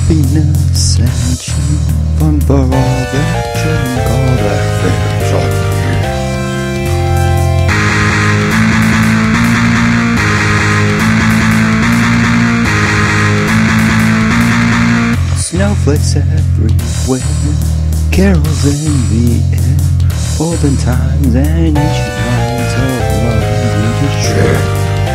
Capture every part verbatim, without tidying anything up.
happiness and cheap fun for all that junk, all that fails on me. Snowflakes everywhere, carols in the air, olden times and ancient lines of love we just share.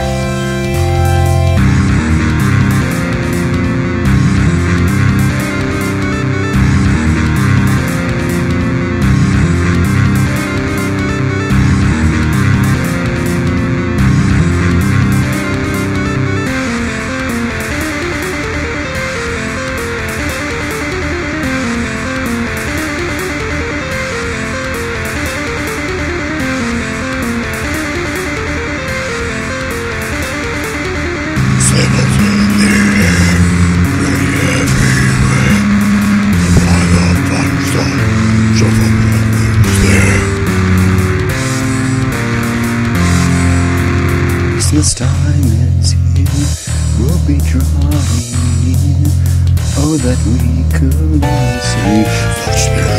Christmas time is here, we'll be drawing near. Oh, that we could all see such spirit.